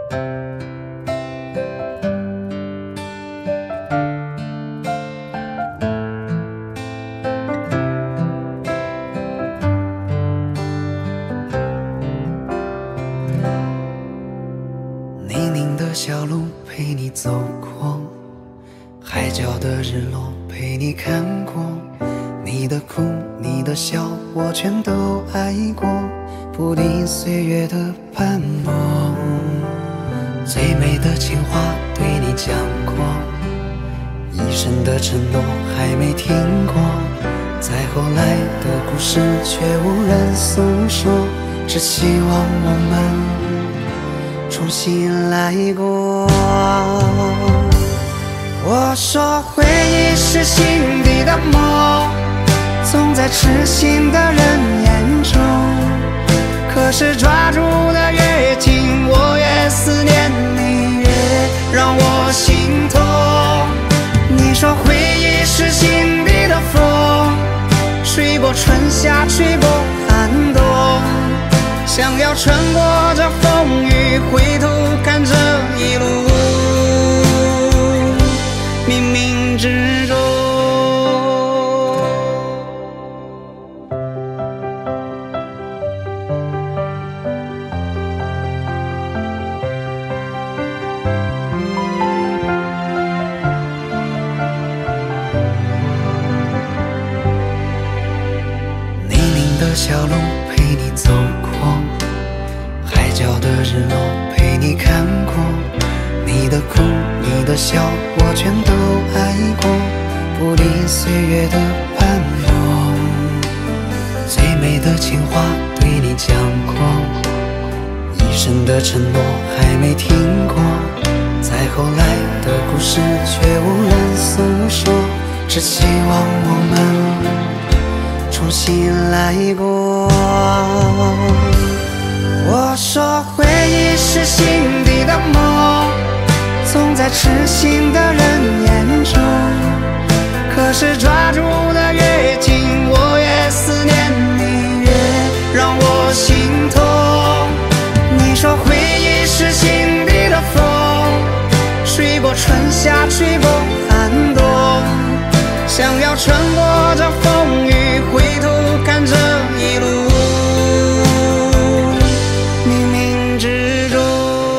泥泞的小路陪你走过，海角的日落陪你看过，你的哭你的笑我全都爱过，不敌岁月的斑驳。最美的情话对你讲过，一生的承诺还没听过，再后来的故事却无人诉说，只希望我们重新来过。我说回忆是心底的梦，总在痴心的人眼中，可是抓住的越紧，我越思念你，越让我心痛。你说回忆是心底的风，吹过春夏，吹过寒冬，想要穿过这风雨，回头看这一路冥冥之中。泥泞的小路陪你走过，海角的日落陪你看过，你的哭你的笑我全都爱过，不敌岁月的斑驳。最美的情话对你讲过，一生的承诺还没听过，再后来的故事却无人诉说，只希望我们重新来过。我说回忆是心底的梦，总在痴心的人眼中，可是抓住的越紧，我越思念你，越让我心痛。你说回忆是心底的风，吹过春夏，吹过寒冬，想要穿过这风雨，回头看这一路冥冥之中。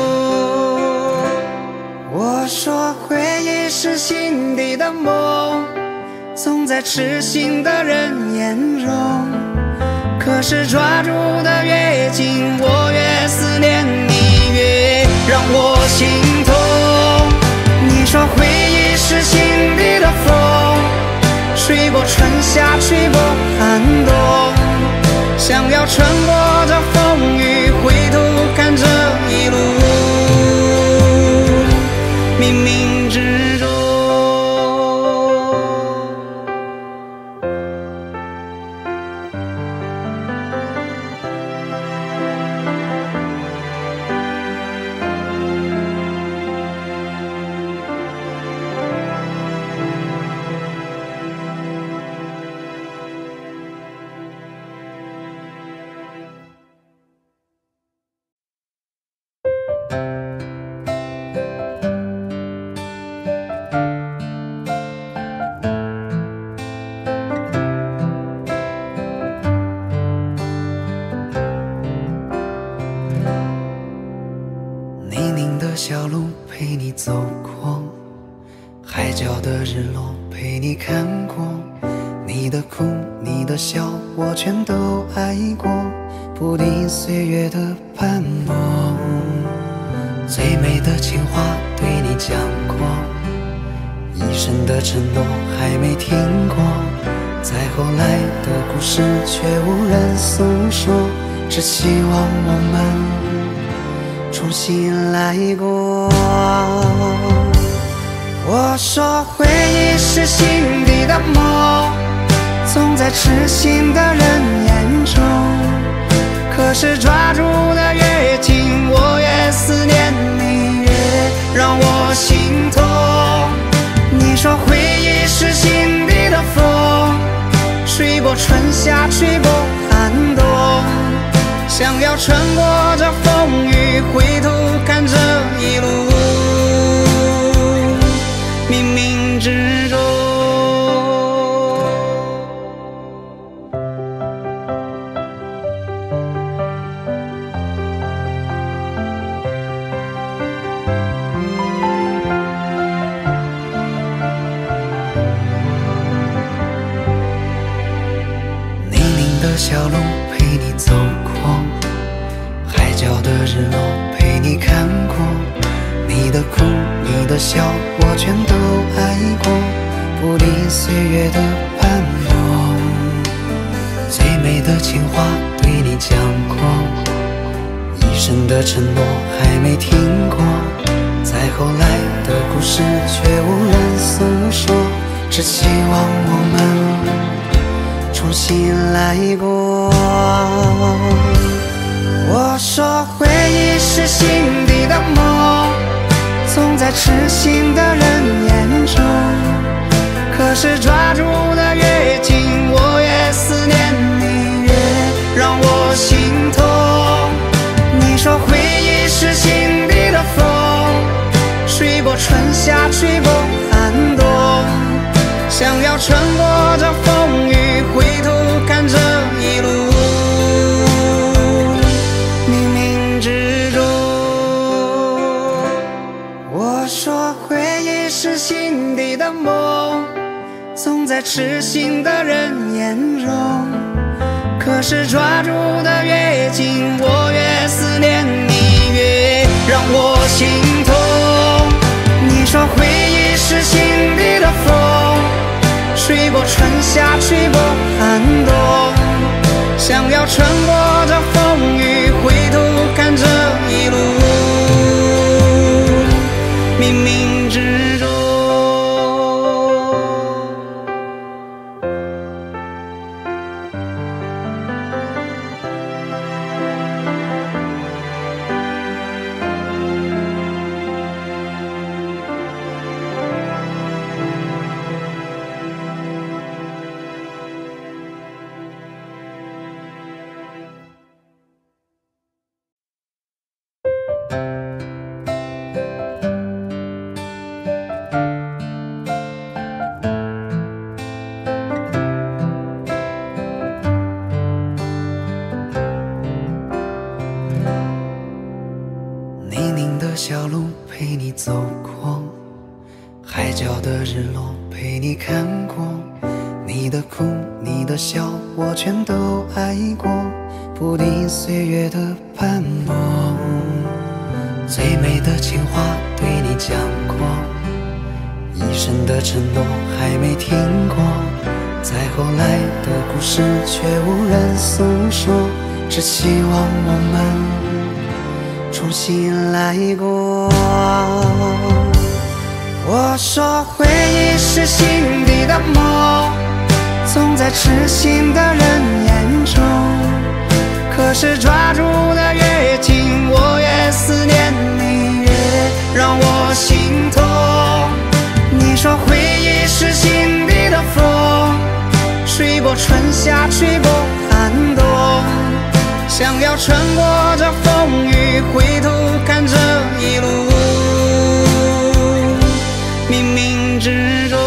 我说回忆是心底的梦，总在痴心的人眼中，可是抓住的越紧，我越思念你，越让我心痛。你说回忆是心底的风，吹过春夏，吹过寒冬，想要穿过这风雨，回头看这一路冥冥之中。泥泞的小路陪你走过，海角的日落陪你看过，你的哭你的笑我全都爱过，不敌岁月的斑驳。最美的情话对你讲过，一生的承诺还没听过，再后来的故事却无人诉说，只希望我们重新来过。我说回忆是心底的梦，总在痴心的人眼中，可是抓住的越紧，我越思念你，越让我心痛。你说回忆是心底的风，吹过春夏，吹过寒冬，想要穿过这风雨，回头看这日落陪你看过，你的哭你的笑我全都爱过，不敌岁月的斑驳。最美的情话对你讲过，一生的承诺还没听过，再后来的故事却无人诉说，只希望我们重新来过。我说回忆是心底的梦，总在痴心的人眼中，可是抓住的越紧，我越思念你，越让我心痛。你说回忆是心底的风，吹过春夏，吹过寒冬，想要穿过这风雨，回头看这一路，冥冥之中。我说回忆是心底的梦，总在痴心的人眼中，可是抓住的越紧，我越思念你，越让我心痛。你说回忆是心底的风，吹过春夏，吹过寒冬，想要穿过这风雨，回头看这一路，冥冥之中。 泥泞的小路陪你走过，海角的日落陪你看过，你的哭你的笑我全都爱过，不敌岁月的斑驳。最美的情话对你讲过，一生的承诺还没听过，再后来的故事却无人诉说，只希望我们重新来过。我说回忆是心底的梦，总在痴心的人眼中，可是抓住的越紧，我越思念你，越让我心痛。你说回忆是心底的风，吹过春夏，吹过寒冬，想要穿过这风雨，回头看这一路，冥冥之中。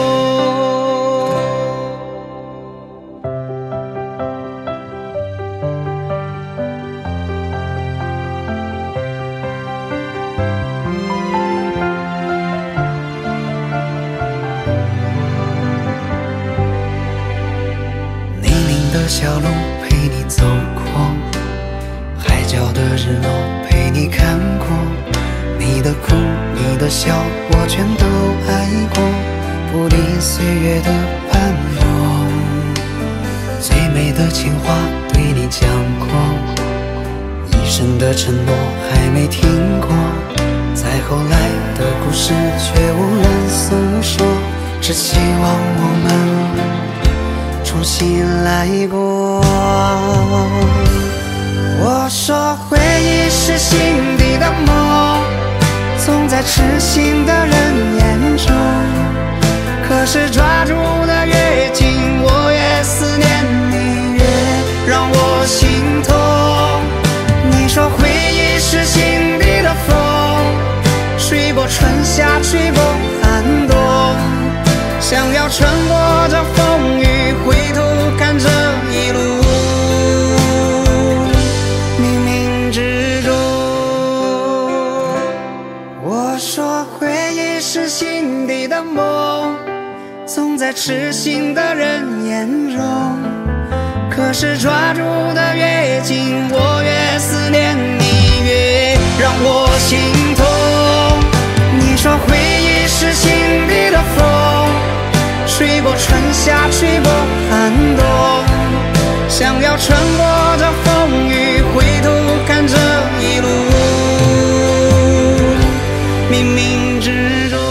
泥泞的小路陪你走过，海角的日落陪你看过，你的哭你的笑我全都爱过，不敌岁月的斑驳。最美的情话对你讲过，一生的承诺还没听过，再后来的故事却无人诉说，只希望我们重新来过。我说回忆是心底的梦，总在痴心的人眼中，可是抓住的越紧，我越思念你，越让我心痛。你说回忆是心底的风，吹过春夏，吹过寒冬，想要穿过这风雨，回头看这一路，是心底的梦，总在痴心的人眼中，可是抓住的越紧，我越思念你，越夏吹过寒冬，想要穿过这风雨，回头看这一路，冥冥之中。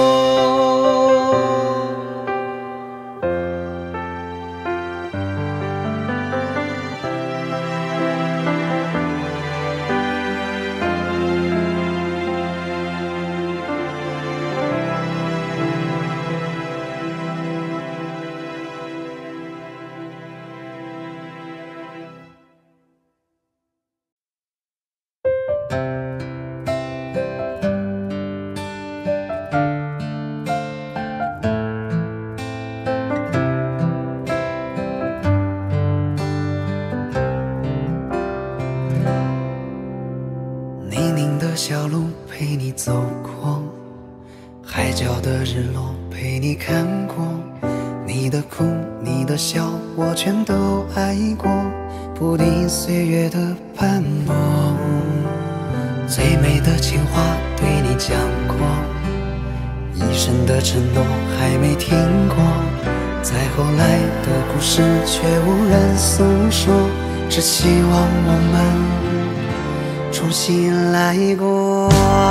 泥泞的小路陪你走过，海角的日落陪你看过，你的哭你的笑我全都爱过，不敌岁月的斑驳。最美的情话对你讲过，一生的承诺还没听过，再后来的故事却无人诉说，只希望我们重新来过。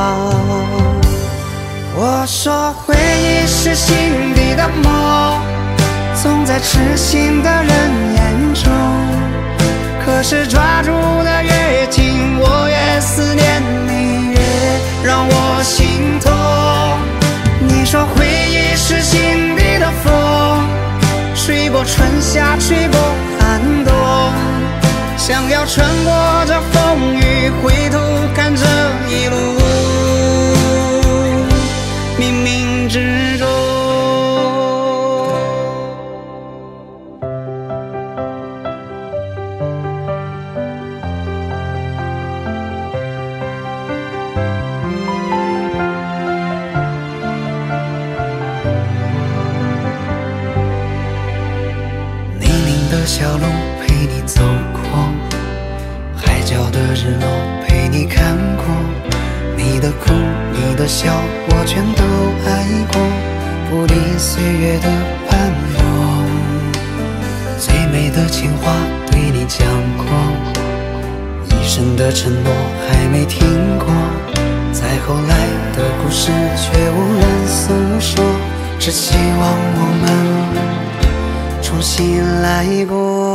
我说回忆是心底的梦，总在痴心的人眼中，可是抓住的越紧，我越思念你，越让我心痛。你说回忆是心底的风，吹过春夏，吹过寒冬，想要穿过这风雨，回头看这一路，冥冥之中。泥泞的小路陪你走过，海角的日落陪你看过，你的哭你的笑我全都爱过，不敌岁月的斑驳。最美的情话对你讲过，一生的承诺还没听过，再后来的故事却无人诉说，只希望我们重新来过。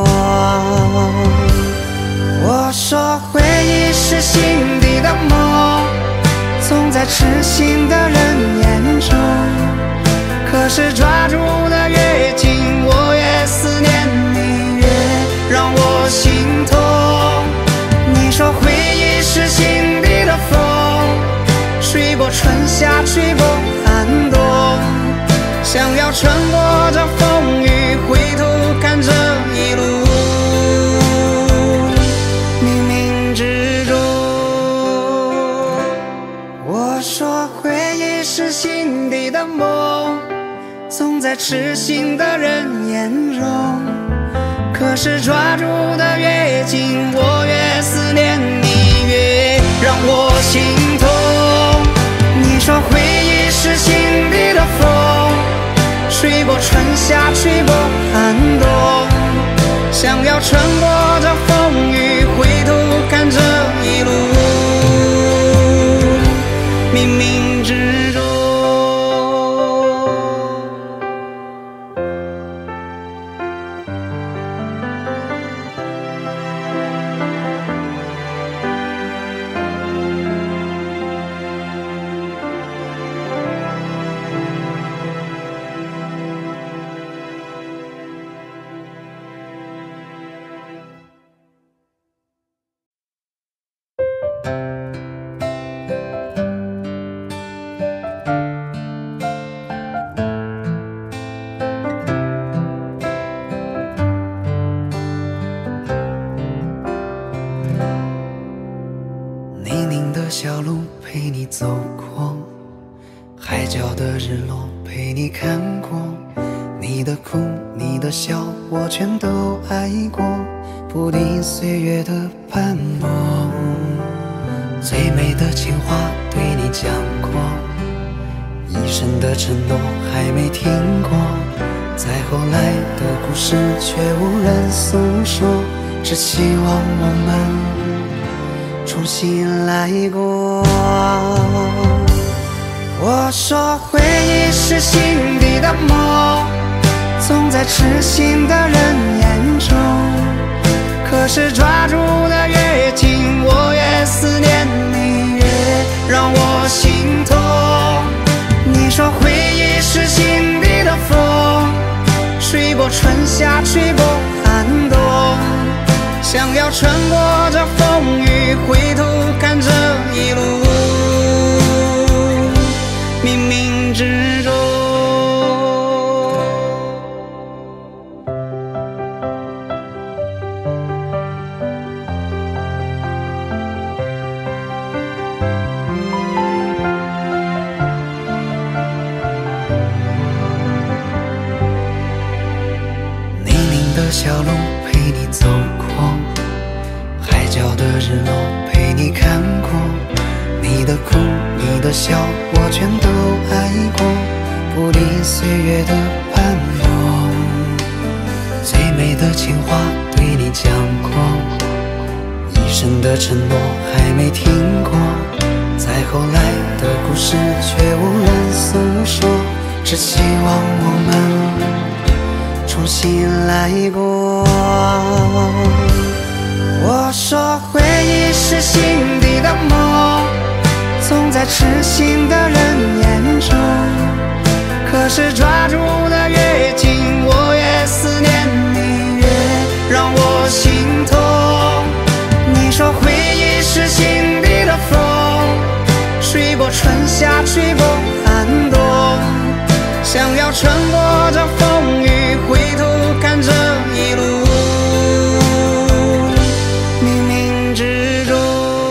我说回忆是心底的梦，总在痴心的人眼中，可是抓住的越紧，我越思念你，越让我心痛。你说回忆是心底的风，吹过春夏，吹过寒冬，想要穿过这风雨，回头看这一路，说回忆是心底的梦，总在痴心的人眼中，可是抓住的越紧，我越思念你，越让我心痛。你说回忆是心底的风，吹过春夏，吹过寒冬，想要穿过这风雨，回头看这一路，冥冥之中。小路陪你走过，海角的日落陪你看过，你的哭你的笑我全都爱过，不敌岁月的斑驳。最美的情话对你讲过，一生的承诺还没听过， 再后来的故事却无人诉说，只希望我们重新来过。我说回忆是心底的梦，总在痴心的人眼中，可是抓住的越紧，我越思念你，越让我心痛。你说回忆是心底的风，吹过春夏，吹过寒冬，想要穿过这风雨，回头看这一路冥冥之中。泥泞的小路陪你走过，海角的日落陪你看过，你的哭你的笑我全都爱过，不敌岁月的斑驳。最美的情话对你讲过，一生的承诺还没听过，再后来的故事却无人诉说，只希望我们重新来过。我说回忆是心底的梦，总在痴心的人眼中，可是抓住的越紧，我越思念你，越让我心痛。你说回忆是心底的风，吹过春夏，吹过寒冬，想要穿过这风雨，回头看这一路冥冥之中。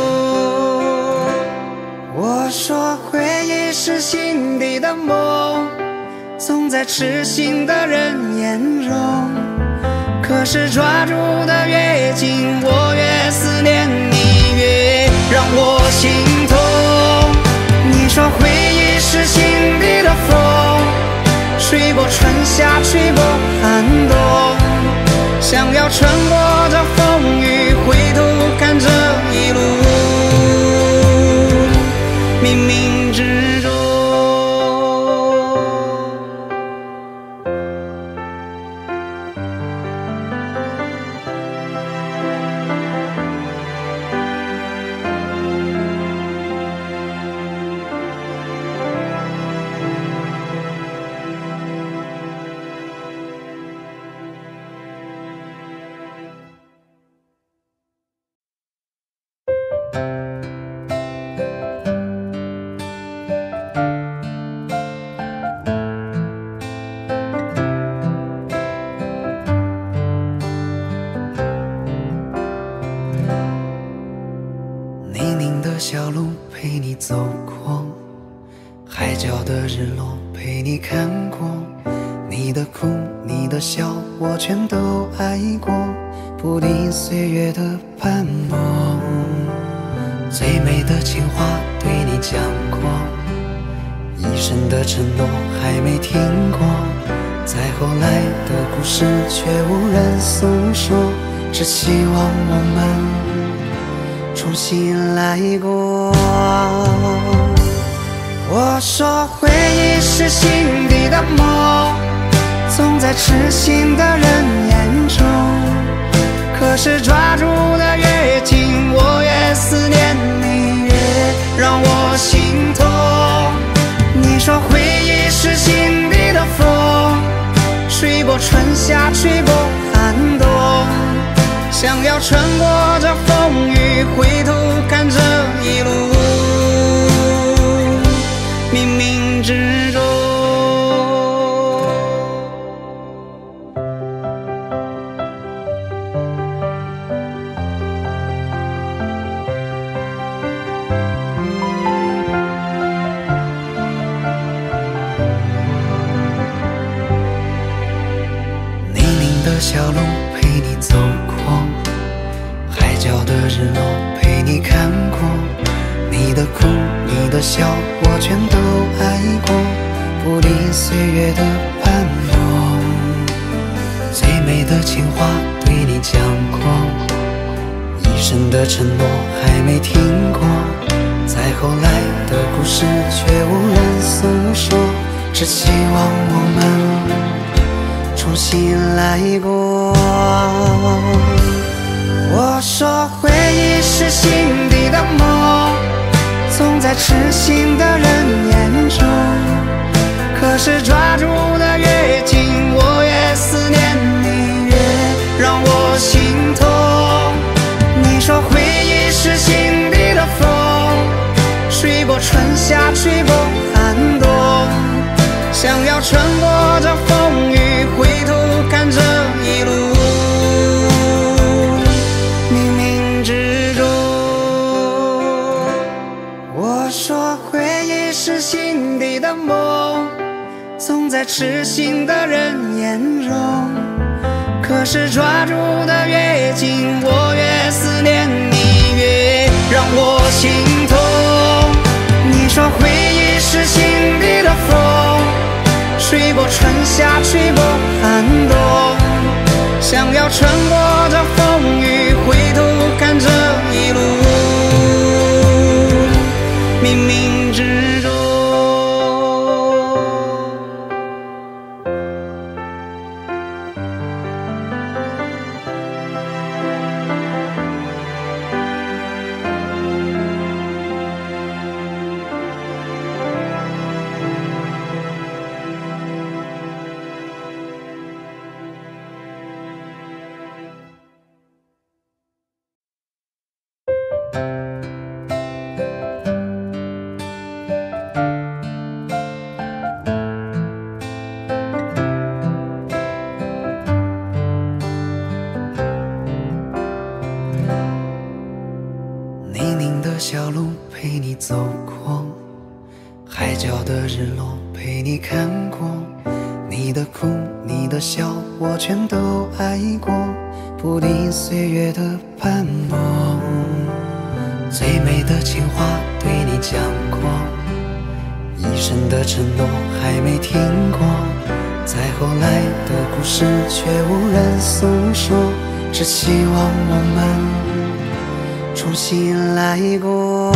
我说回忆是心底的梦，总在痴心的人眼中，可是抓住的越紧，我越思念你，越让我心痛。你说回忆是心底的风，吹过春夏，吹过寒冬，想要穿过这风雨，回头看这一路冥冥之中。泥泞的小路陪你走过，海角的日落陪你看过，你的哭你的笑我全都爱过，不敌岁月的斑驳。最美的情话对你讲过，一生的承诺还没听过，再后来的故事却无人诉说，只希望我们重新来过。我说回忆是心底的梦，总在痴心的人眼中，可是抓住的越紧，我越思念你，越让我心痛。你说回忆是心底的风，吹过春夏，吹过寒冬，想要穿过这风雨，回头看这一路冥冥之中。泥泞的小路陪你走过，海角的日落陪你看过，你的哭你的笑我全都爱过，不敌岁月的斑驳。 最美的情话对你讲过，一生的承诺还没听过，再后来的故事却无人诉说，只希望我们重新来过。我说回忆是心底的梦，总在痴心的人眼中，可是抓住的越紧，我越思念你，越让我心痛。你说回忆是心底的风，吹过春夏，吹过寒冬，想要穿过这风雨，回头看这一路，冥冥之中。我说回忆是心底的梦，总在痴心的人眼中，可是抓住的越紧，我越思念你，越让我心痛。你说回忆是心底的风，吹过春夏，吹过寒冬，想要穿过这风雨，回头看这一路，冥冥之中。泥泞的小路陪你走过，海角的日落陪你看过，你的哭你的笑我全都爱过，不敌岁月的斑驳。最美的情话对你讲过，一生的承诺还没听过，再后来的故事却无人诉说，只希望我们重新来过。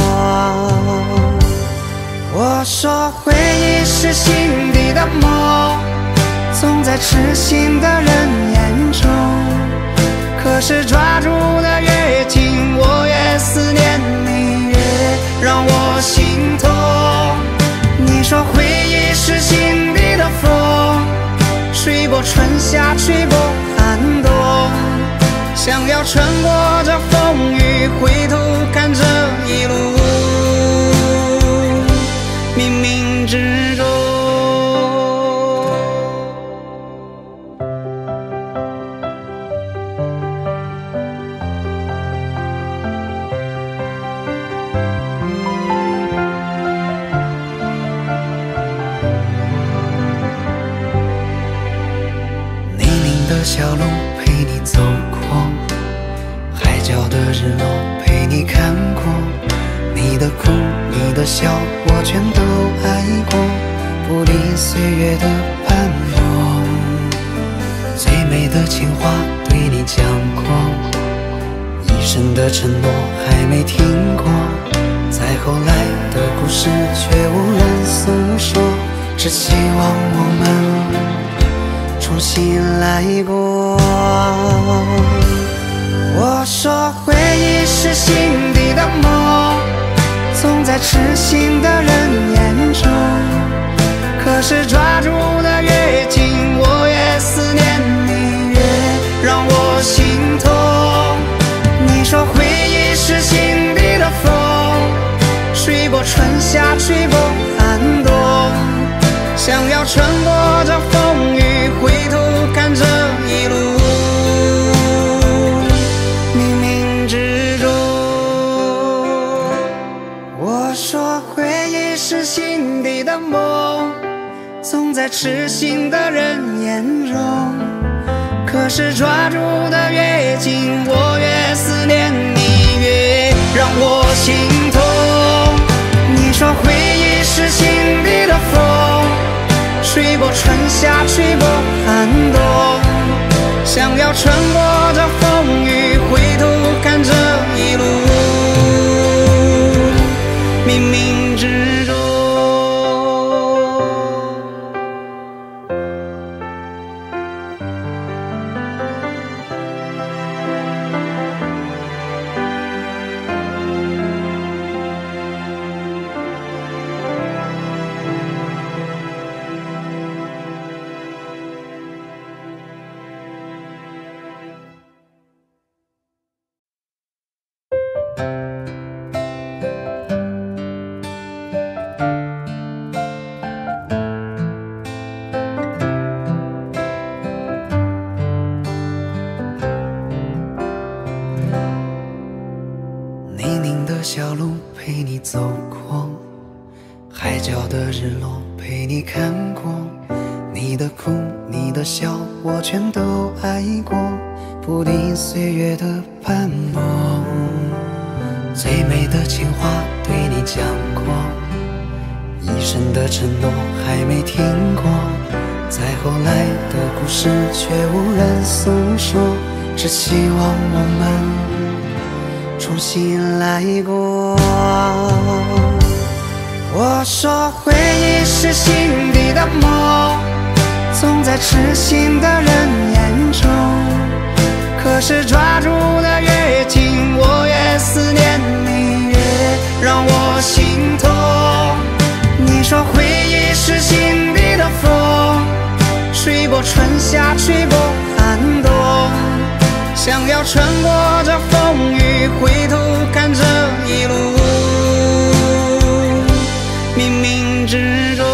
我说回忆是心底的梦，总在痴心的人眼中，可是抓住的越紧，我越思念你，越让我心痛。你说回忆是心底的风，吹过春夏，吹过寒冬，想要穿过这风雨，回头看这一路，冥冥之中。泥泞的小路陪你走过，海角的日落陪你看过，你的哭你的笑我全都爱过，不敌岁月的斑驳。最美的情话对你讲过，一生的承诺还没听过，再后来的故事却无人诉说，只希望我们重新来过。我说回忆是心底的梦，总在痴心的人眼中，可是抓住的越紧，我越思念你，越让我心痛。你说回忆是心底的风，吹过春夏，吹过寒冬，想要穿过这风雨，回头看这一路，是心底的梦，总在痴心的人眼中，可是抓住的越紧，我越思念你，越让我心痛。你说回忆是心底的风，吹过春夏，吹过寒冬， 要穿过这风雨，回头看这一路，冥冥之中。泥泞的小路陪你走过，海角的日落陪你看过，你的哭你的笑我全都爱过，不敌岁月的斑驳。最美的情话对你讲过，一生的承诺还没听过，再后来的故事却无人诉说，只希望我们重新来过。我说回忆是心底的梦，总在痴心的人眼中，可是抓住的越紧，我越思念你，越让我心痛。你说回忆是心底的风，吹过春夏，吹过寒冬，想要穿过这风雨，回头看这一路，冥冥之中。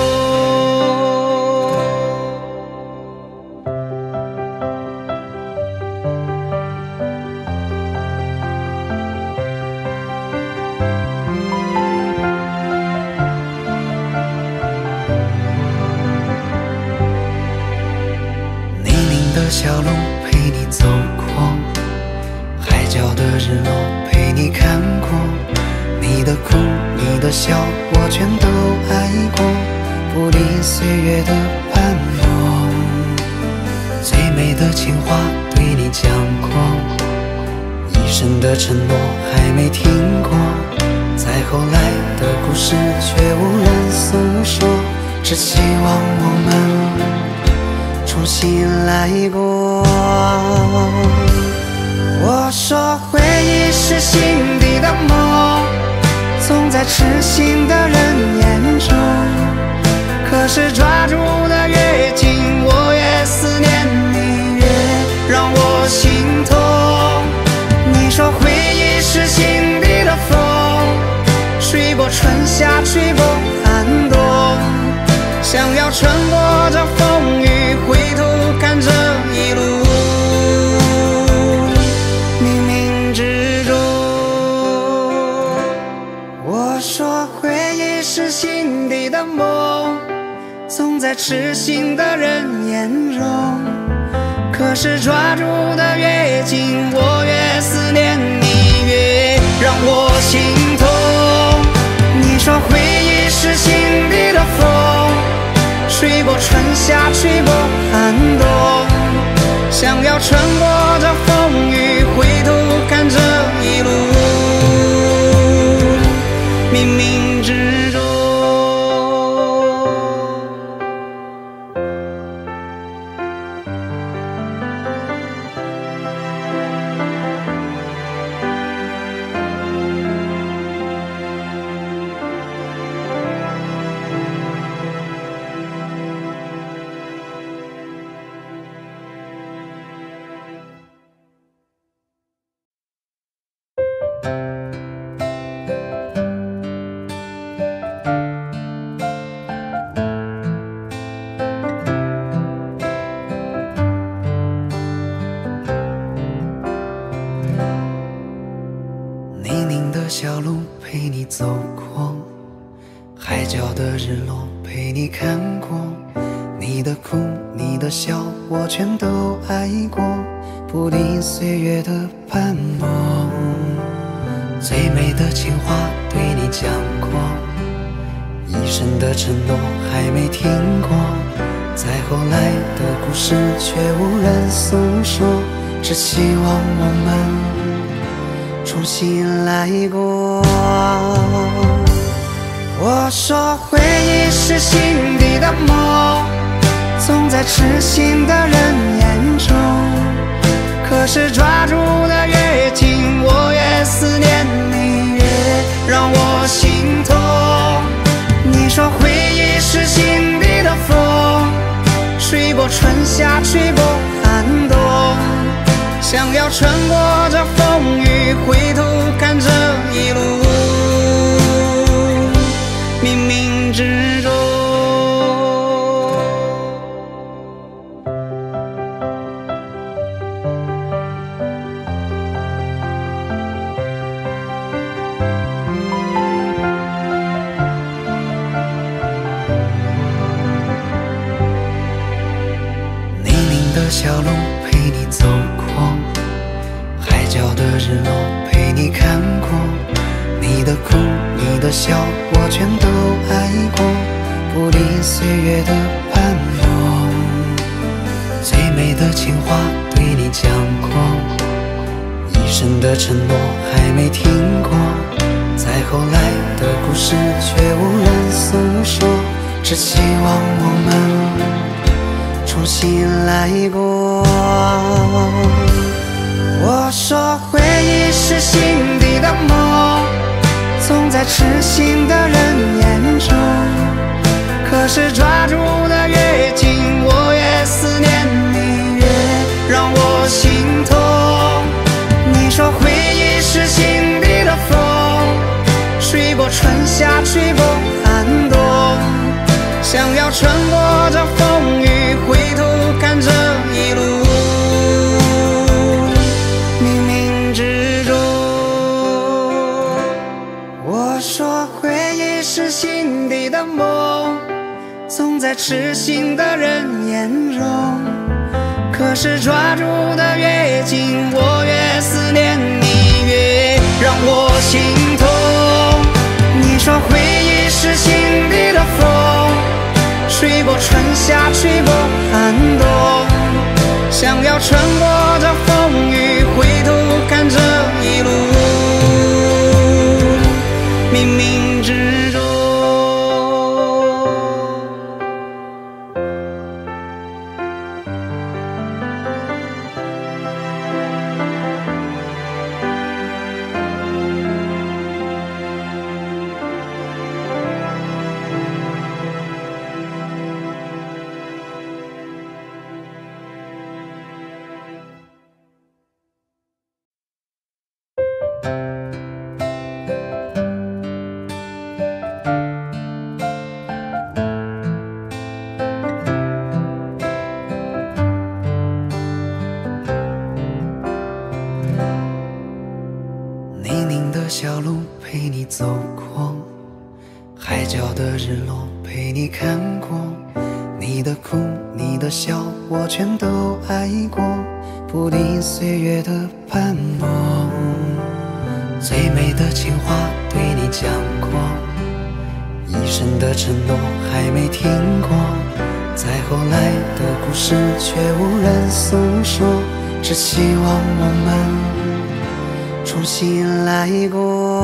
泥泞的小路陪你走过，海角的日落陪你看过，你的哭你的笑我全都爱过，不敌岁月的斑驳。最美的情话对你讲过，一生的承诺还没听过，再后来的故事却无人诉说，只希望我们重新来过。我说回忆是心底的梦，总在痴心的人眼中，可是抓住的越紧，我越思念你，越让我心痛。你说回忆是心底的风，吹过春夏，吹过寒冬，想要穿过这风雨，回头看这一路，说回忆是心底的梦，总在痴心的人眼中，可是抓住的越紧，我越思念你，越让我心痛。你说回忆是心底的风，吹过春夏，吹过寒冬，想要穿过这风雨，回头看这一路，冥冥之中。小路陪你走过，海角的日落陪你看过，你的哭你的笑我全都爱过，不敌岁月的斑驳。最美的情话对你讲过，一生的承诺还没听过， 再后来的故事却无人诉说，只希望我们重新来过。我说回忆是心底的梦，总在痴心的人眼中，可是抓住的越紧，我越思念你，越让我心痛。你说回忆是心底的风，吹过春夏，吹过寒冬，想要穿过这风雨，回头看这一路冥冥之中。泥泞的小路陪你走过，海角的日落陪你看过，你的哭你的笑我全都爱过，不敌岁月的斑驳。最美的情话对你讲过，一生的承诺还没听过，再后来的故事却无人诉说，只希望我们重新来过。我说回忆是心底的梦，总在痴心的人眼中，可是抓住的越紧，我越思念你，越让我心痛。你说回忆是心底的风，吹过春夏，吹过寒冬，想要穿过这风雨，回头看这一路冥冥之中。我说回忆是心底的梦，总在痴心的人眼中，可是抓住的越紧，我越思念你，越让我心痛。你说回忆是心底的风，吹过春夏，吹过寒冬，想要穿过这风雨，回头看这一路冥冥之中。泥泞的小路陪你走过，海角的日落陪你看过，你的哭你的笑我全都爱过，不敌岁月的斑驳。最美的情话对你讲过，一生的承诺还没听过，再后来的故事却无人诉说，只希望我们重新来过。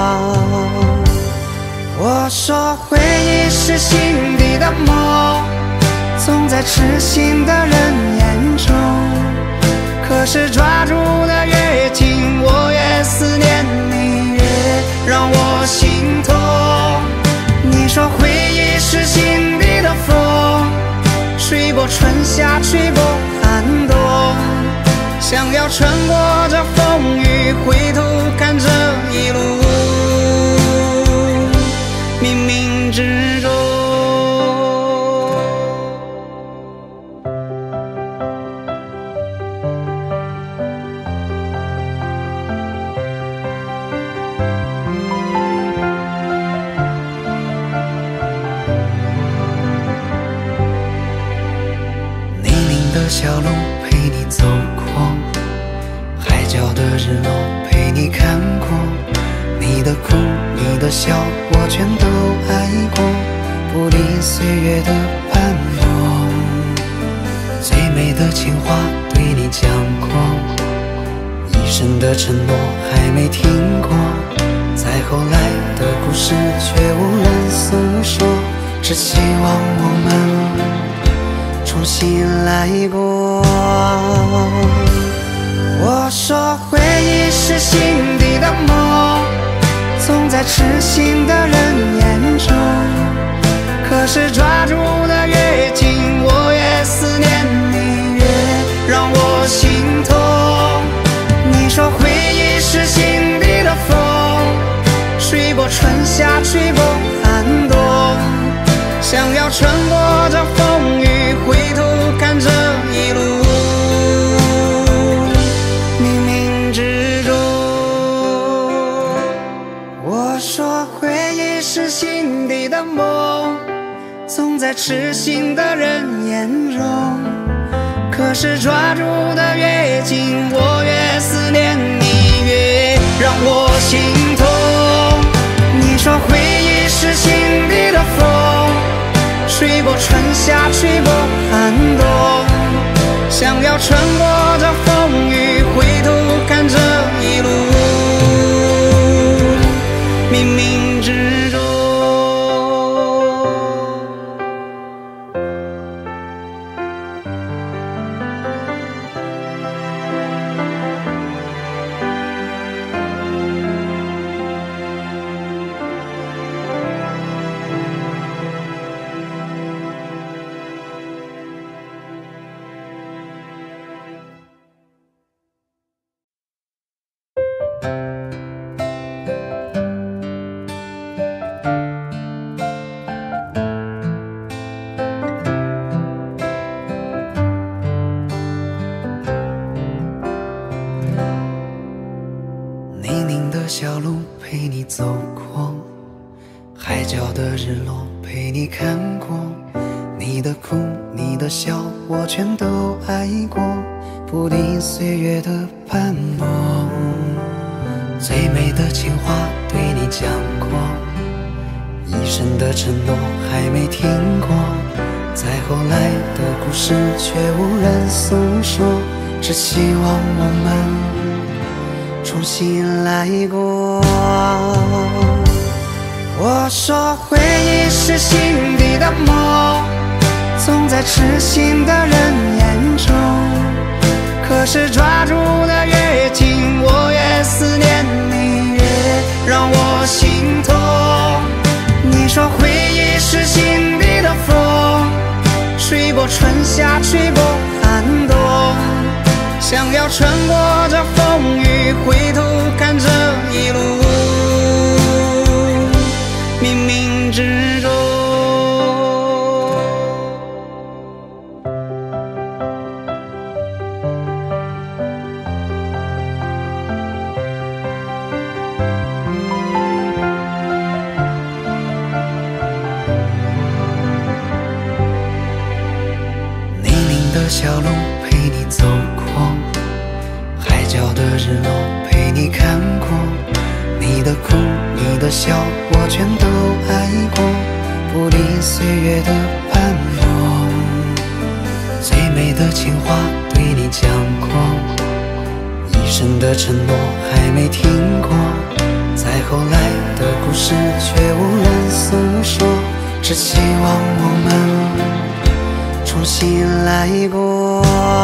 我说回忆是心底的梦，总在痴心的人眼中，可是抓住的越紧，我越思念你，越让我心痛。你说回忆是心底的风，吹过春夏，吹过寒冬，想要穿过这风雨，回头看这一路冥冥之中。泥泞的小路陪你走过，海角的日落陪你看过，你的哭你的笑我全都爱过，不敌岁月的斑驳。 最美的情话对你讲过，一生的承诺还没听过，再后来的故事却无人诉说，只希望我们重新来过。我说回忆是心底的梦，总在痴心的人眼中，可是抓住的越紧，我越思念你，越让我心痛。你说回忆是心底的风，吹过春夏，吹过寒冬，想要穿过这风雨，回头看这一路，冥冥之中。我说回忆是心底的梦，总在痴心的人眼中，可是抓住的越紧，我越思念你，越让我心痛。你说回忆是心底的风，吹过春夏，吹过寒冬，想要穿过这风雨，回头看这一路，冥冥之中。泥泞的小路陪你走过，海角的日落陪你看过，你的哭你的笑我全都爱过，不敌岁月的斑驳。最美的情话对你讲过，一生的承诺还没听过，再后来的故事却无人诉说，只希望我们重新来过。我说回忆是心底的梦，总在痴心的人眼中，可是抓住的越紧，我越思念你，越让我心痛。你说回忆是心底的风，吹过春夏，吹过寒冬，想要穿过这风雨，回头看这一路，冥冥之中。泥泞的小路陪你走过，海角的日落陪你看过，你的哭你的笑我全都爱过，不敌岁月的斑驳。最美的情话对你讲过，一生的承诺还没听过，再后来的故事却无人诉说，只希望我们重新来过。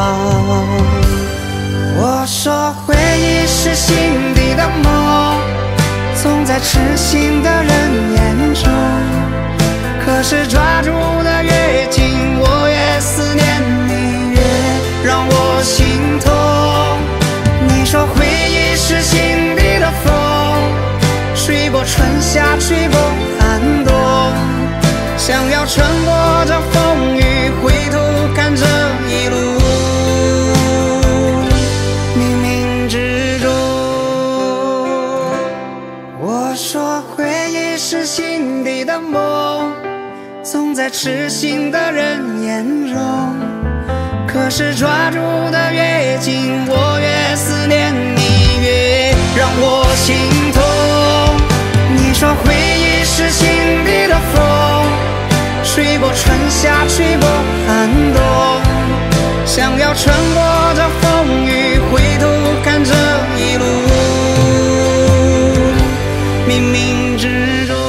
我说回忆是心底的梦，总在痴心的人眼中，可是抓住的越紧，我越思念你，越让我心痛。你说回忆是心底的风，吹过春夏，吹过寒冬，想要穿过这风雨，回头看这一路，是心底的梦，总在痴心的人眼中，可是抓住的越紧，我越思念你，越让我心痛。你说回忆是心底的风，吹过春夏，吹过寒冬， 要穿过这风雨，回头看这一路，冥冥之中。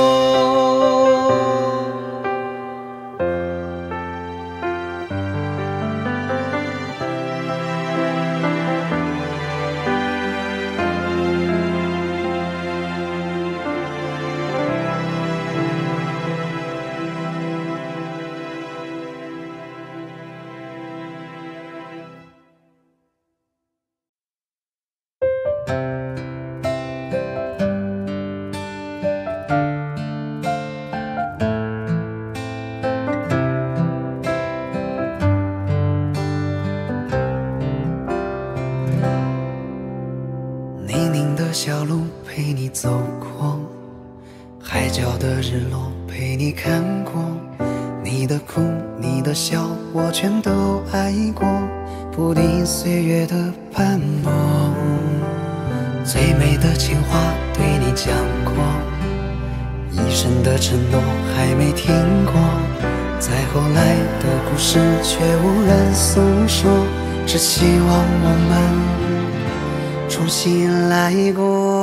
泥泞的小路陪你走过，海角的日落陪你看过，你的哭你的笑我全都爱过，不敌岁月的斑驳。最美的情话对你讲过，一生的承诺还没听过，再后来的故事却无人诉说，只希望我们重新来过。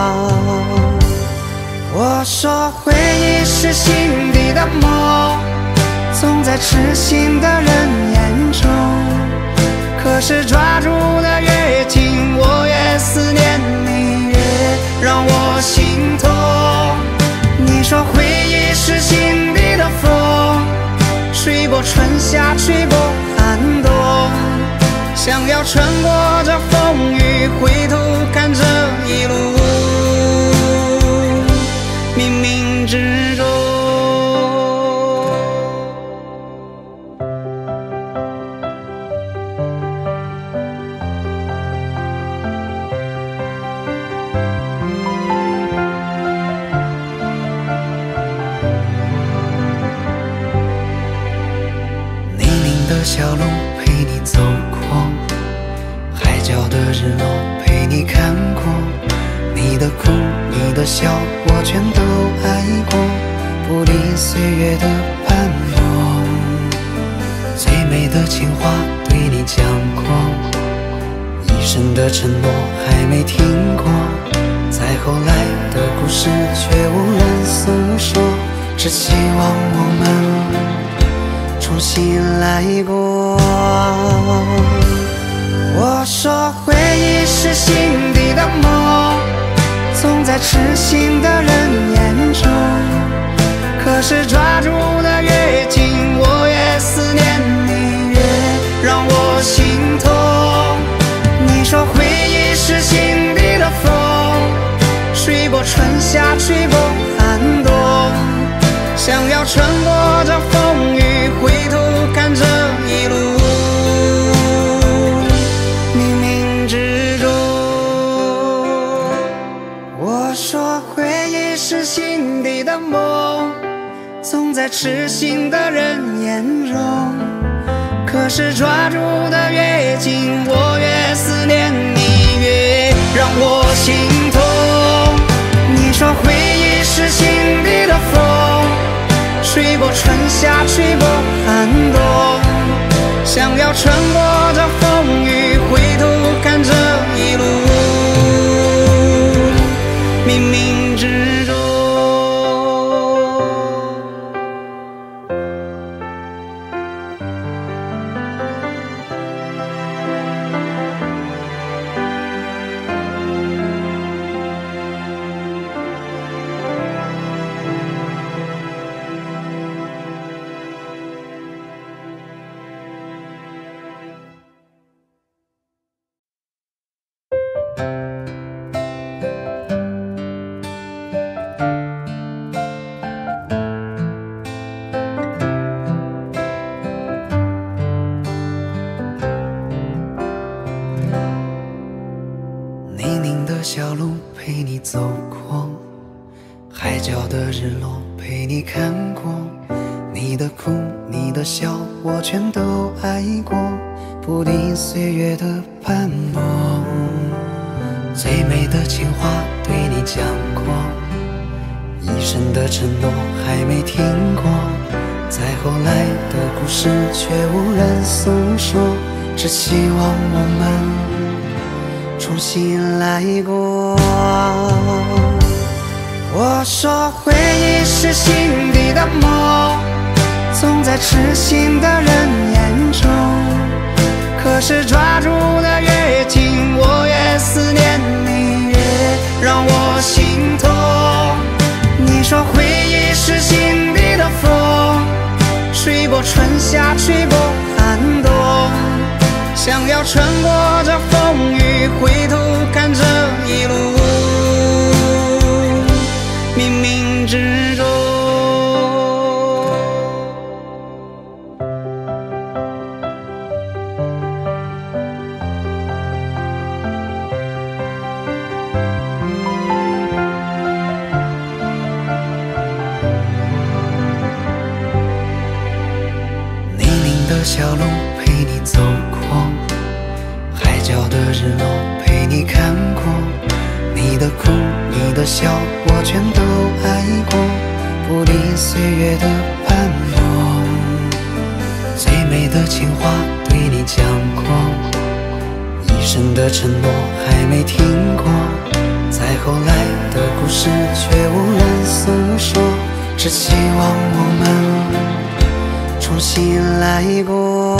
我说回忆是心底的梦，总在痴心的人眼中，可是抓住的越紧，我越思念你，越让我心痛。你说回忆是心底的风，吹过春夏，吹过寒冬，想要穿过这风雨，回头看这一路，冥冥之中。泥泞的小路陪你走过，海角的日落陪你看过，你的哭你的笑我全都爱过，不敌岁月的斑驳。最美的情话对你讲过，一生的承诺还没听过，再后来的故事却无人诉说，只希望我们重新来过。我说回忆是心底的梦，总在痴心的人眼中，可是抓住的越紧，我越思念你，越让我心痛。你说回忆是心底的风，吹过春夏，吹过寒冬，想要穿过这风雨，回头看这一路，是心底的梦，总在痴心的人眼中，可是抓住的越紧，我越思念你，越让我心痛。你说回忆是心底的风，吹过春夏，吹过寒冬，想要穿过这风雨，回头看这一路，冥冥之中。小路陪你走过，海角的日落陪你看过，你的哭你的笑我全都爱过，不敌岁月的斑驳。最美的情话对你讲过，一生的承诺还没听过，再后来的故事却无人诉说， 只希望我们重新来过。我说回忆是心底的梦，总在痴心的人眼中，可是抓住的越紧，我越思念你，越让我心痛。你说回忆是心底的风，吹过春夏，吹过寒冬，想要穿过这风雨，回头看这一路冥冥之中。泥泞的小路陪你走过，海角的日落陪你看过，你的哭你的笑我全都爱过，不敌岁月的斑驳。最美的情话对你讲过，一生的承诺还没听过，再后来的故事却无人诉说，只希望我们重新来过。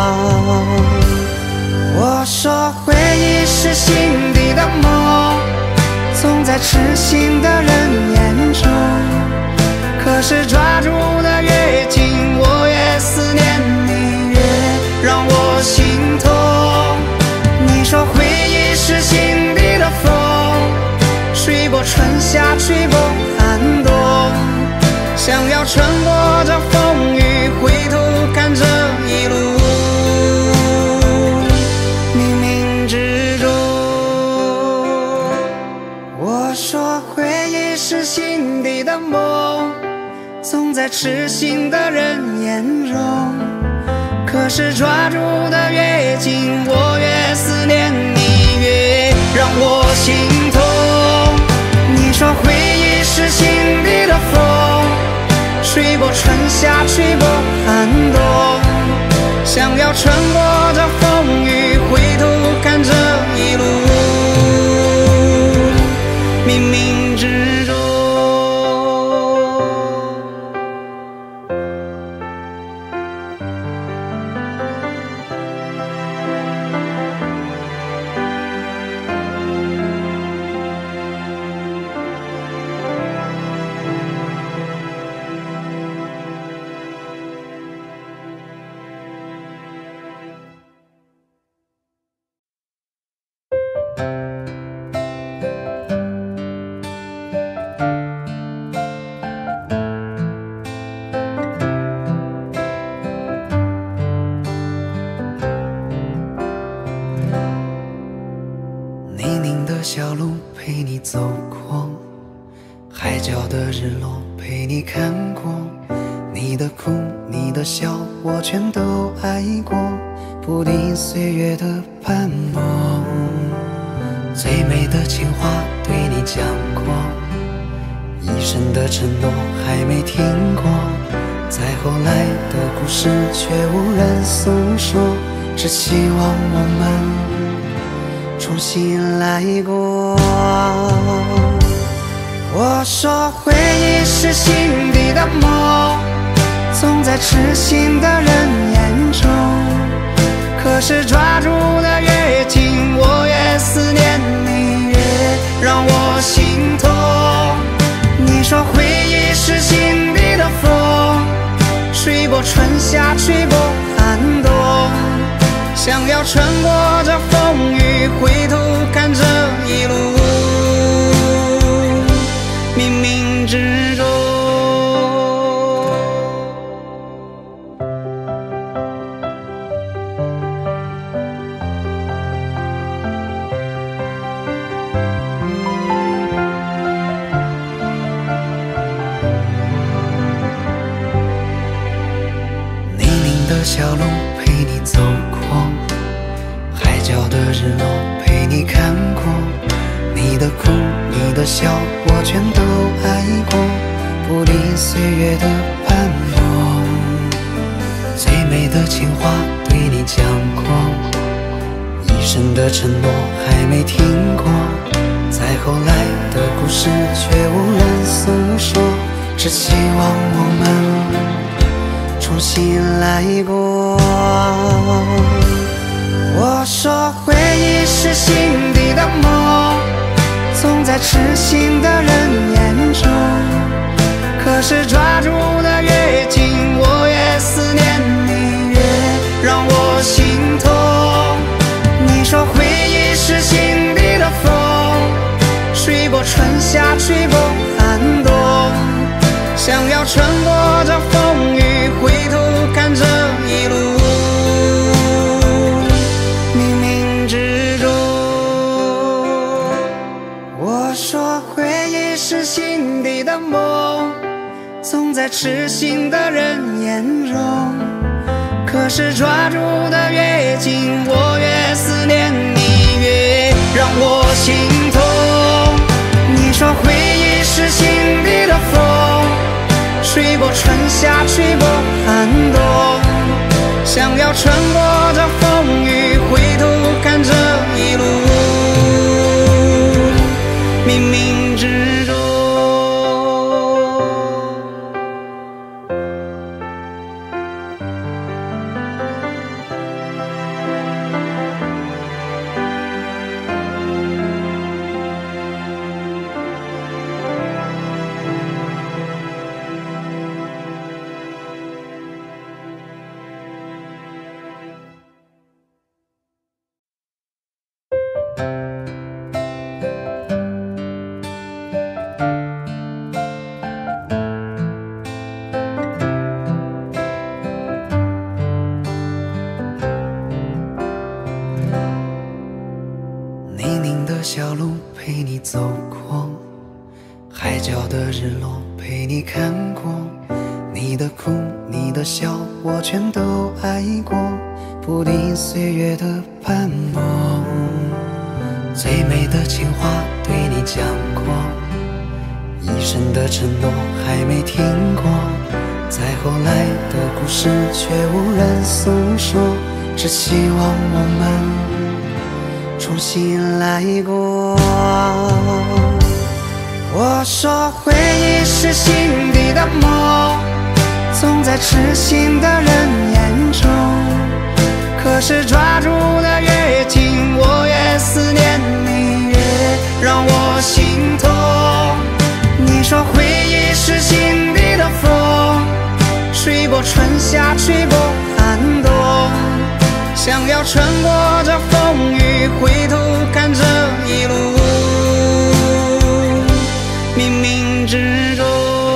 我说回忆是心底的梦，总在痴心的人眼中，可是抓住的越紧，我越思念你，越让我心痛。你说回忆是心底的风，吹过春夏，吹过寒冬，想要穿过这风雨，回头看这一路冥冥之中。我说回忆是心底的梦，总在痴心的人眼中，可是抓住的越紧，我越思念你，越让我心痛。你说回忆是心底的风，吹过春夏，吹过寒冬，想要穿过这风雨，回头看这一路冥冥之中。泥泞的小路陪你走过，海角的日落陪你看过，你的哭你的笑我全都爱过，不敌岁月的斑驳。最美的情话对你讲过，一生的承诺还没听过，再后来的故事却无人诉说，只希望我们重新来过。我说回忆是心底的梦，总在痴心的人眼中，可是抓住的越紧，我越思念你，越让我心痛。你说回忆是心底的风，吹过春夏，吹过寒冬，想要穿过这风雨，回头看这一路冥冥之中。泥泞的小路陪你走过，海角的日落陪你看过，你的哭你的笑我全都爱过，不敌岁月的斑驳。最美的情话对对你讲过，一生的承诺还没听过，再后来的故事却无人诉说，只希望我们重新来过。我说回忆是心底的梦，总在痴心的人眼中，可是抓住的越紧，我越思念你，越让我心痛。你说回忆是心底的风，吹过春夏，吹过寒冬，想要穿过这风雨，回头看这一路，冥冥之中。我说回忆是心底的梦，总在痴心的人眼中，可是抓住的越紧，我越思念你，越让我心痛。你说回忆是心底的风，吹过春夏，吹过寒冬，想要穿过这风雨，回头看这一路，冥冥之中。泥泞的小路陪你走过，海角的日落陪你看过，你的哭你的笑我全都爱过，不敌岁月的斑驳。最美的情话对你讲过，一生的承诺还没听过，再后来的故事却无人诉说，只希望我们重新来过。我说回忆是心底的梦，总在痴心的人眼中，可是抓住的越紧，我越思念你，越让我心痛。你说回忆是心底的风，吹过春夏，吹过寒冬，想要穿过这风雨，回头看这一路，冥冥之中。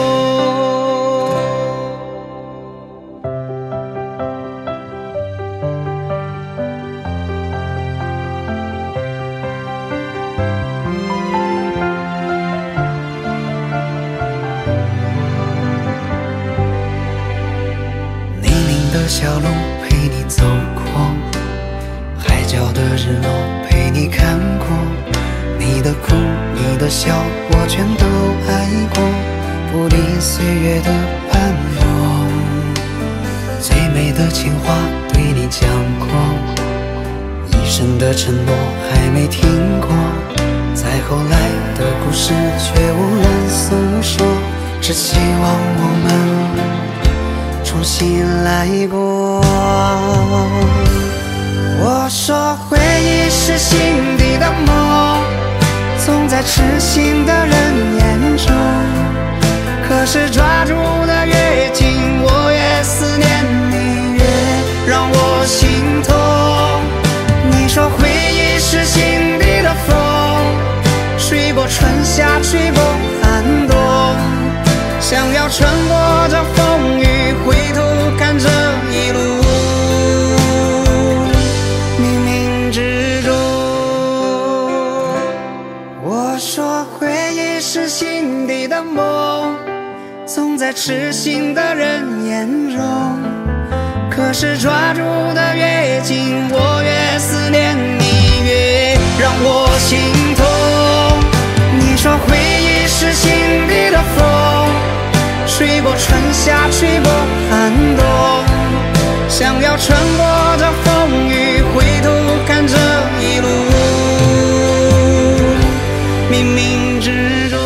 泥泞的小路陪你走过，海角的日落陪你看过，你的哭你的笑我全都爱过，不敌岁月的斑驳。最美的情话对你讲过，一生的承诺还没听过，再后来的故事却无人诉说，只希望我们重新来过。我说回忆是心底的梦，总在痴心的人眼中，可是抓住的越紧，我越思念你，越让我心痛。你说回忆是心底的风，吹过春夏，吹过寒冬，想要穿过这风雨，回头看这一路，是心底的梦，总在痴心的人眼中，可是抓住的越紧，我越思念你，越让我心痛。你说回忆是心底的风，吹过春夏，吹过寒冬， 想要穿过这风雨，回头看这一路，冥冥之中。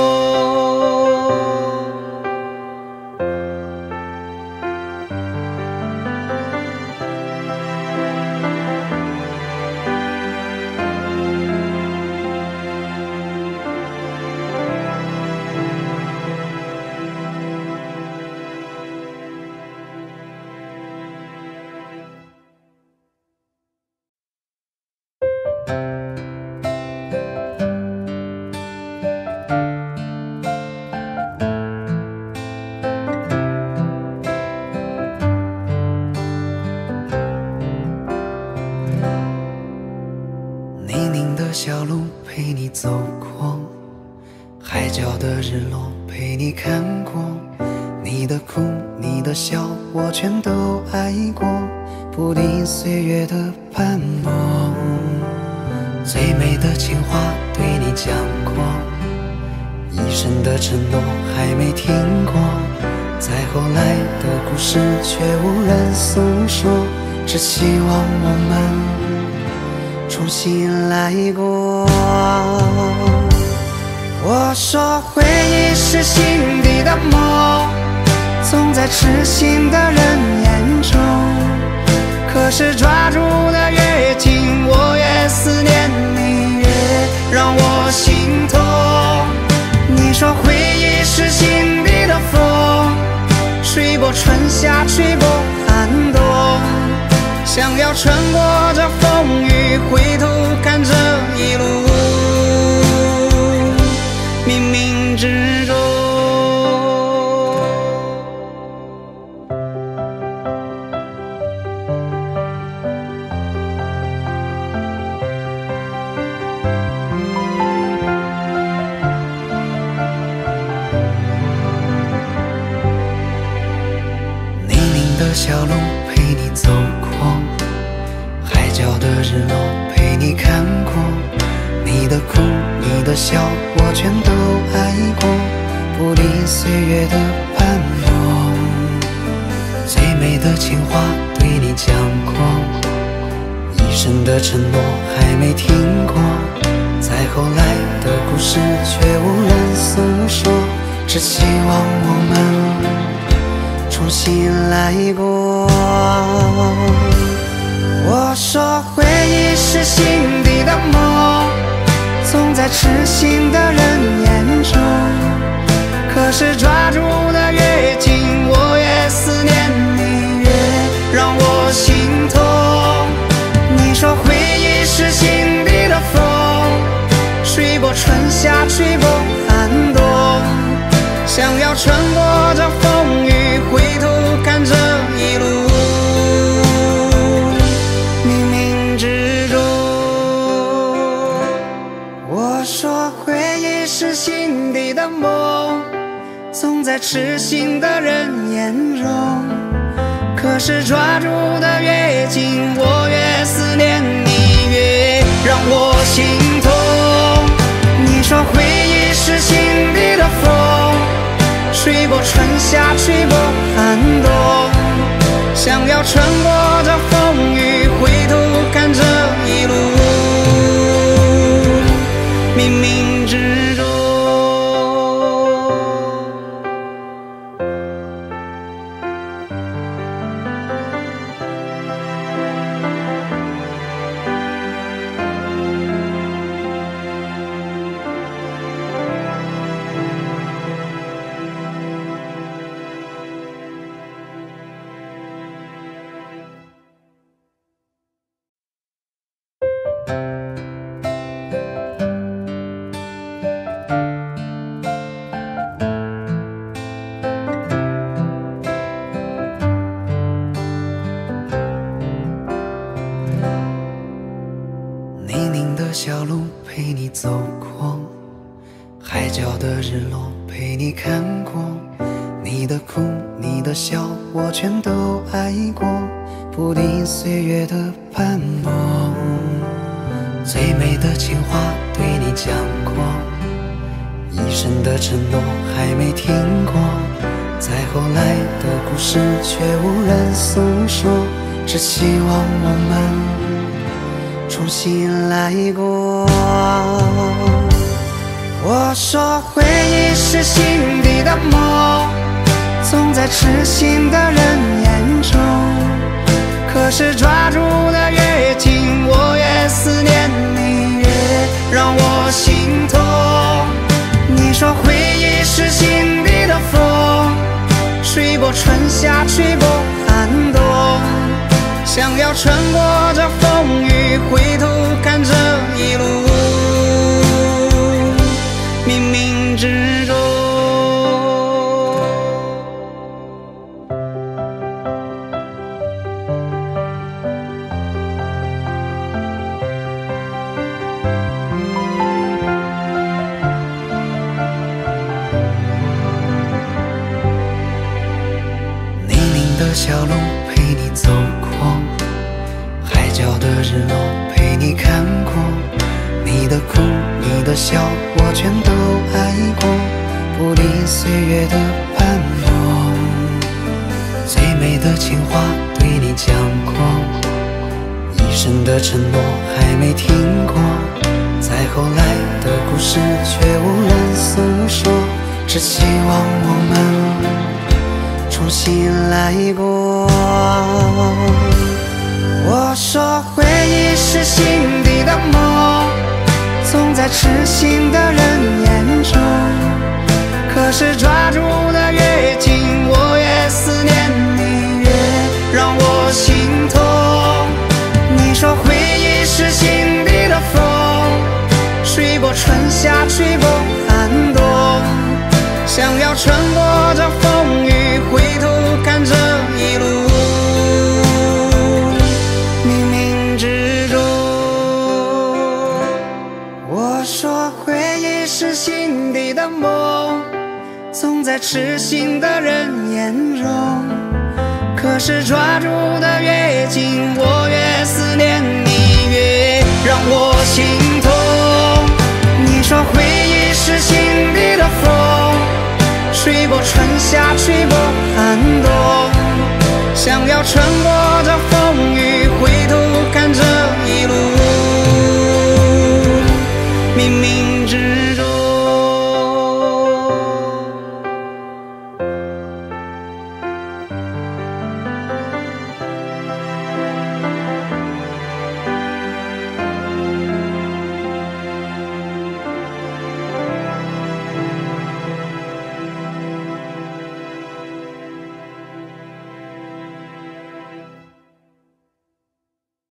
泥泞的小路陪你走过，海角的日落陪你看过，你的哭你的笑我全都爱过，不敌岁月的斑驳。最美的情话对你讲过，一生的承诺还没听过，再后来的故事却无人诉说，只希望我们重新来过。我说回忆是心底的梦，总在痴心的人眼中，可是抓住的越紧，我越思念你，越让我心痛。你说回忆是心底的风，吹过春夏，吹过寒冬，想要穿过这风雨，回头看这一路，冥冥之中。泥泞的小路陪你走过，海角的日落陪你看过，你的哭你的笑我全都爱过，不敌岁月的斑驳。最美的情话对你讲过，一生的承诺还没听过，再后来的故事却无人诉说，只希望我们重新来过。我说回忆是心底的梦，总在痴心的人眼中，可是抓住的越紧，我越思念你，越让我心痛。你说回忆是心底的风，吹过春夏，吹过寒冬，想要穿过这风雨，回头看这一路，是心底的梦，总在痴心的人眼中，可是抓住的越紧，我越思念你，越让我心痛。你说回忆是心底的风，吹过春夏，吹过寒冬，想要穿过这风雨，回头看这一路，冥冥之中。小路陪你走过，海角的日落陪你看过，你的哭你的笑我全都爱过，不敌岁月的斑驳。最美的情话对你讲过，一生的承诺还没听过，再再后来的故事却无人诉说，只希望我们重新来过。我说回忆是心底的梦，总在痴心的人眼中，可是抓住的越紧，我越思念你，越让我心痛。你说回忆是心底的风，吹过春夏，吹过寒冬，想要穿过这风雨，回头看这一路冥冥之中。泥泞的小路陪你走过，海角的日落陪你看过，你的哭你的笑我全都爱过，不敌岁月的斑驳。最美的情话对你讲过，一生的承诺还没听过，再后来的故事却无人诉说，只希望我们重新来过。我说回忆是心底的梦，总在痴心的人眼中，可是抓住的越紧，我越思念你，越让我心痛。你说回忆是心底的风，吹过春夏，吹过寒冬，想要穿过这风雨，回头看这一路冥冥之中。我说回忆是心底的梦，总在痴心的人眼中，可是抓住的越紧，我越思念你，越让我心痛。你说回忆是心底的风，吹过春夏，吹过寒冬，想要穿过